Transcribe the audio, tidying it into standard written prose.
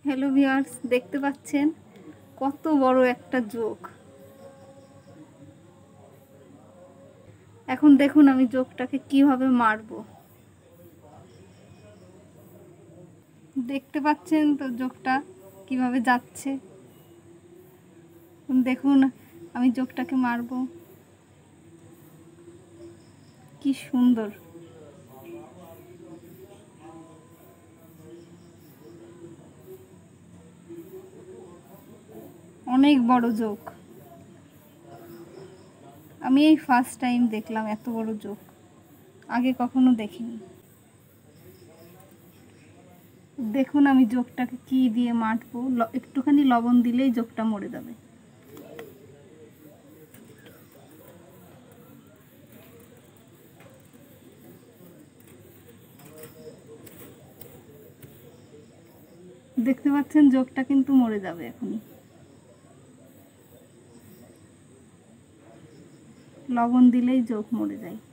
Hello viewers, দেখতে পাচ্ছেন কত বড় একটা জোক। এখন দেখুন আমি জোকটাকে কিভাবে মারবো। দেখতে পাচ্ছেন তো জোকটা কিভাবে যাচ্ছে। দেখুন আমি জোকটাকে মারবো, কি সুন্দর। অনেক বড় জোক। আমি এই ফার্স্ট টাইম দেখলাম এত বড় জোক, আগে কখনো দেখিনি। দেখুন আমি জোকটাকে কি দিয়ে মারবো। একটুখানি লবণ দিলেই জোকটা মরে যাবে। দেখতে পাচ্ছেন জোকটা কিন্তু মরে যাবে এখনই। লবণ দিলেই জোক মরে যায়।